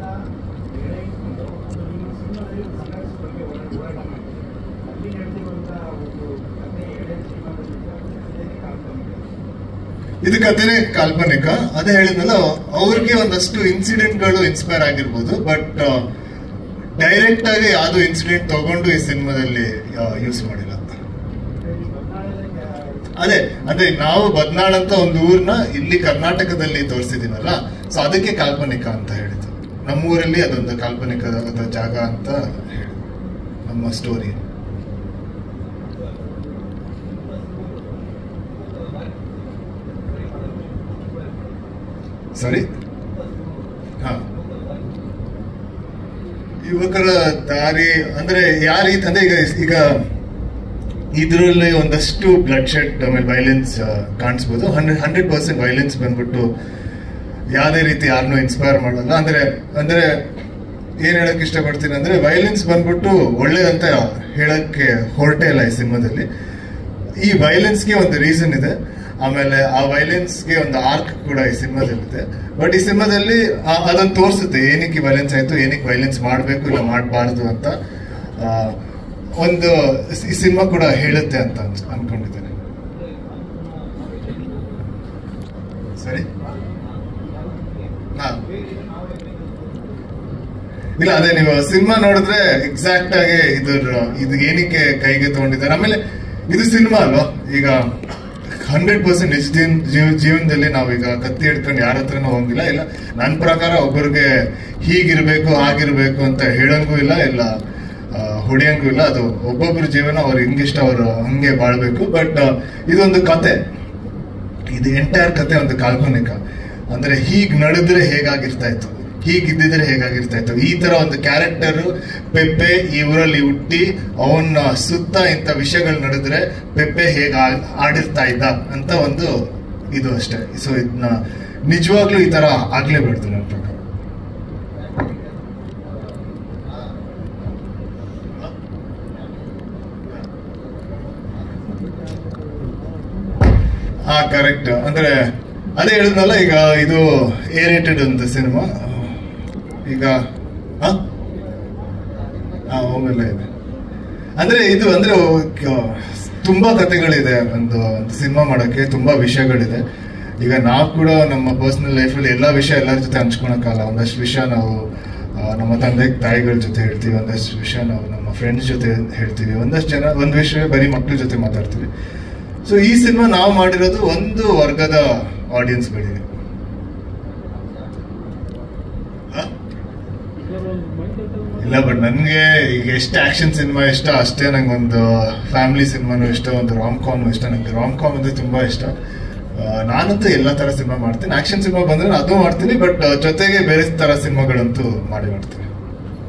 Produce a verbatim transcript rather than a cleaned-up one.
ಇದು ಕಥೆನೇ ಕಾಲ್ಪನಿಕ. ಅದೇ ಹೇಳಿದ್ನಲ್ಲ, ಅವ್ರಿಗೆ ಒಂದಷ್ಟು ಇನ್ಸಿಡೆಂಟ್ಗಳು ಇನ್ಸ್ಪೈರ್ ಆಗಿರ್ಬೋದು, ಬಟ್ ಡೈರೆಕ್ಟ್ ಆಗಿ ಯಾವ್ದು ಇನ್ಸಿಡೆಂಟ್ ತಗೊಂಡು ಈ ಸಿನಿಮಾದಲ್ಲಿ ಯೂಸ್ ಮಾಡಿಲ್ಲ. ಅದೇ ಅದೇ ನಾವು ಬದ್ನಾಳ್ ಅಂತ ಒಂದು ಊರ್ನ ಇಲ್ಲಿ ಕರ್ನಾಟಕದಲ್ಲಿ ತೋರಿಸಿದೀನಲ್ಲ, ಸೊ ಅದಕ್ಕೆ ಕಾಲ್ಪನಿಕ ಅಂತ ಹೇಳಿದ್ದು. ನಮ್ಮೂರಲ್ಲಿ ಅದೊಂದು ಕಾಲ್ಪನಿಕದ ಜಾಗ ಅಂತ ಹೇಳಿ ನಮ್ಮ ಸ್ಟೋರಿ. ಸರಿ, ಹಾ, ಯುವಕರ ದಾರಿ ಅಂದ್ರೆ ಯಾವ ರೀತಿ ಅಂದ್ರೆ ಈಗ ಈಗ ಇದರಲ್ಲಿ ಒಂದಷ್ಟು ಬ್ಲಡ್ ಶೆಡ್ ಆಮೇಲೆ ವೈಲೆನ್ಸ್ ಕಾಣಿಸ್ಬೋದು. ಹಂಡ್ರೆಡ್ ಹಂಡ್ರೆಡ್ ಪರ್ಸೆಂಟ್ ವೈಲೆನ್ಸ್ ಬಂದ್ಬಿಟ್ಟು ಯಾವುದೇ ರೀತಿ ಯಾರನ್ನೂ ಇನ್ಸ್ಪೈರ್ ಮಾಡಲ್ಲ. ಅಂದ್ರೆ ಅಂದ್ರೆ ಏನ್ ಹೇಳಕ್ ಇಷ್ಟಪಡ್ತೀನಿ ಅಂದ್ರೆ, ವೈಲೆನ್ಸ್ ಬಂದ್ಬಿಟ್ಟು ಒಳ್ಳೇದಂತ ಹೇಳಕ್ಕೆ ಹೊರಟೇ ಇಲ್ಲ ಈ ಸಿನಿಮಾದಲ್ಲಿ. ಈ ವೈಲೆನ್ಸ್ಗೆ ಒಂದು ರೀಸನ್ ಇದೆ, ಆಮೇಲೆ ಆ ವೈಲೆನ್ಸ್ಗೆ ಒಂದು ಆರ್ಕ್ ಕೂಡ ಈ ಸಿನಿಮಾದಲ್ಲಿದೆ. ಬಟ್ ಈ ಸಿನಿಮಾದಲ್ಲಿ ಅದನ್ನು ತೋರಿಸುತ್ತೆ, ಏನಕ್ಕೆ ವೈಲೆನ್ಸ್ ಆಯ್ತು, ಏನಕ್ಕೆ ವೈಲೆನ್ಸ್ ಮಾಡಬೇಕು ಇಲ್ಲ ಮಾಡಬಾರ್ದು ಅಂತ ಒಂದು ಈ ಸಿನಿಮಾ ಕೂಡ ಹೇಳುತ್ತೆ ಅಂತ ಅನ್ಕೊಂಡಿದ್ದೇನೆ. ಸರಿ, ಹಾ, ಇಲ್ಲ ಅದೇ ನೀವು ಸಿನಿಮಾ ನೋಡಿದ್ರೆ ಎಕ್ಸಾಕ್ಟ್ ಆಗಿ ಇದ್ರ ಇದು ಏನಕ್ಕೆ ಕೈಗೆ ತಗೊಂಡಿದ್ದಾರೆ. ಆಮೇಲೆ ಇದು ಸಿನಿಮಾ ಅಲ್ವಾ, ಈಗ ಹಂಡ್ರೆಡ್ ಪರ್ಸೆಂಟ್ ನಿಜ ಜೀವ ಜೀವನದಲ್ಲಿ ನಾವೀಗ ಕತ್ತಿ ಹಿಡ್ಕೊಂಡು ಯಾರ ಹತ್ರನೂ ಹೋಗಿಲ್ಲ. ಇಲ್ಲ ನನ್ನ ಪ್ರಕಾರ ಒಬ್ಬರಿಗೆ ಹೀಗಿರ್ಬೇಕು ಹಾಗಿರ್ಬೇಕು ಅಂತ ಹೇಳಂಗೂ ಇಲ್ಲ, ಇಲ್ಲ ಹೊಡೆಯಂಗೂ ಇಲ್ಲ. ಅದು ಒಬ್ಬೊಬ್ಬರ ಜೀವನ ಅವ್ರು ಹೆಂಗಿಷ್ಟ ಅವರು ಹಂಗೆ ಬಾಳ್ಬೇಕು. ಬಟ್ ಇದೊಂದು ಕತೆ, ಇದು ಎಂಟೈರ್ ಕತೆ ಒಂದು ಕಾಲ್ಪನಿಕ. ಅಂದ್ರೆ ಹೀಗ್ ನಡೆದ್ರೆ ಹೇಗಾಗಿರ್ತಾ ಇತ್ತು, ಹೀಗಿದ್ದಿದ್ರೆ ಹೇಗಾಗಿರ್ತಾ ಇತ್ತು, ಈ ತರ ಒಂದು ಕ್ಯಾರೆಕ್ಟರ್ ಪೆಪ್ಪೆ ಈ ಊರಲ್ಲಿ ಹುಟ್ಟಿ ಅವನ ಸುತ್ತ ಇಂಥ ವಿಷಯಗಳು ನಡೆದ್ರೆ ಪೆಪ್ಪೆ ಹೇಗ ಆಡಿರ್ತಾ ಇದ್ದ ಅಂತ ಒಂದು ಇದು ಅಷ್ಟೇ. ಸೊ ಇದನ್ನ ನಿಜವಾಗ್ಲೂ ಈ ತರ ಆಗ್ಲೇಬಾರ್ದು ನನ್ನ ಪ್ರಕಾರ. ಹಾ, ಕರೆಕ್ಟ್. ಅಂದ್ರೆ ಅದೇ ಹೇಳಿದ್ನಲ್ಲ, ಈಗ ಇದು ಎ ರೇಟೆಡ್ ಅಂತ ಸಿನಿಮಾ. ಈಗ ಆಮೇಲೆ ಇದೆ ಅಂದ್ರೆ ಇದು ಅಂದ್ರೆ ತುಂಬಾ ಕಥೆಗಳಿದೆ ಒಂದು ಸಿನಿಮಾ ಮಾಡಕ್ಕೆ, ತುಂಬಾ ವಿಷಯಗಳಿದೆ. ಈಗ ನಾವು ಕೂಡ ನಮ್ಮ ಪರ್ಸನಲ್ ಲೈಫಲ್ಲಿ ಎಲ್ಲಾ ವಿಷಯ ಎಲ್ಲರ ಜೊತೆ ಹಂಚ್ಕೊಳಕ್ಕಾಗಲ್ಲ. ಒಂದಷ್ಟು ವಿಷಯ ನಾವು ನಮ್ಮ ತಂದೆ ತಾಯಿಗಳ ಜೊತೆ ಹೇಳ್ತೀವಿ, ಒಂದಷ್ಟು ವಿಷಯ ನಾವು ನಮ್ಮ ಫ್ರೆಂಡ್ಸ್ ಜೊತೆ ಹೇಳ್ತೀವಿ, ಒಂದಷ್ಟು ಜನ ಒಂದ್ ವಿಷಯ ಬರೀ ಮಕ್ಳ ಜೊತೆ ಮಾತಾಡ್ತೀವಿ. ಸೊ ಈ ಸಿನಿಮಾ ನಾವು ಮಾಡಿರೋದು ಒಂದು ವರ್ಗದ ಆಡಿಯನ್ಸ್ಗಳಿಗೆ. ಇಲ್ಲ, ಬಟ್ ನನ್ಗೆ ಈಗ ಎಷ್ಟು ಆಕ್ಷನ್ ಸಿನಿಮಾ ಇಷ್ಟ ಅಷ್ಟೇ ನಂಗೆ ಒಂದು ಫ್ಯಾಮಿಲಿ ಸಿನಿಮಾನು ಇಷ್ಟ, ಒಂದು ರಾಮ್ ಕಾಮ್ ಇಷ್ಟ. ನಂಗೆ ರಾಮ್ ಕಾಮ್ ಅಂದ್ರೆ ತುಂಬಾ ಇಷ್ಟ. ನಾನಂತೂ ಎಲ್ಲಾ ತರ ಸಿನಿಮಾ ಮಾಡ್ತೀನಿ. ಆಕ್ಷನ್ ಸಿನಿಮಾ ಬಂದ್ರೆ ಅದು ಮಾಡ್ತೀನಿ, ಬಟ್ ಜೊತೆಗೆ ಬೇರೆ ತರ ಸಿನಿಮಾಗಳಂತೂ ಮಾಡಿ ಮಾಡ್ತೀನಿ.